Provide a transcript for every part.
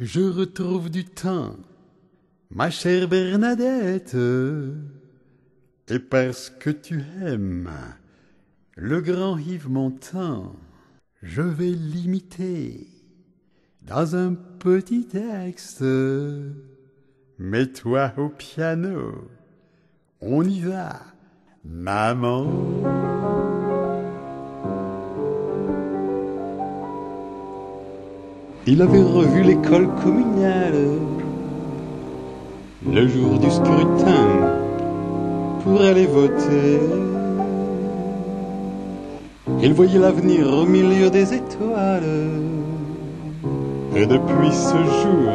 je retrouve du temps, ma chère Bernadette, et parce que tu aimes le grand Yves Montand, je vais l'imiter dans un petit texte. Mets-toi au piano, on y va, maman. Il avait revu l'école communale le jour du scrutin pour aller voter. Il voyait l'avenir au milieu des étoiles. Et depuis ce jour,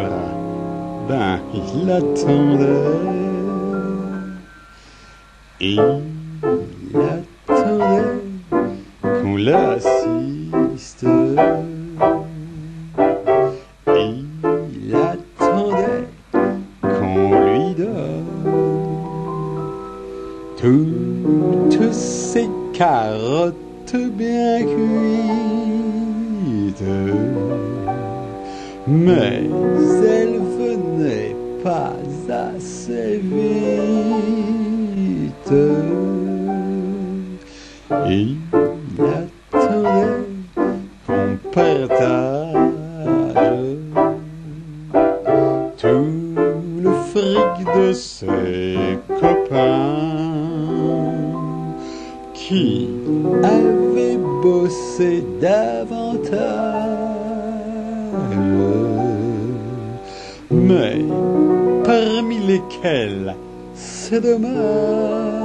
il attendait. Il attendait qu'on l'assiste. Il attendait qu'on lui donne toutes ces carottes bien cuites, mais elles venaient pas assez vite. Il attendait qu'on partage tout le fric de ses copains qui avaient bossé davantage, mais parmi lesquels c'est dommage.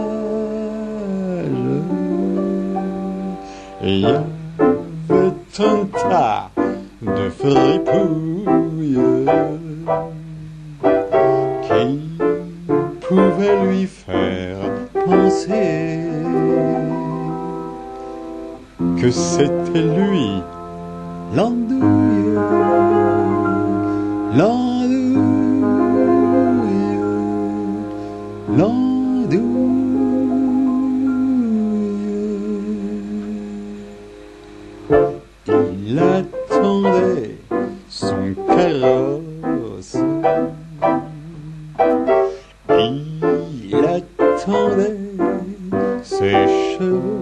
Il y avait un tas de fripouilles qui pouvaient lui faire penser que c'était lui l'andouille, l'andouille, l'andouille. Il attendait son carrosse, il attendait ses cheveux.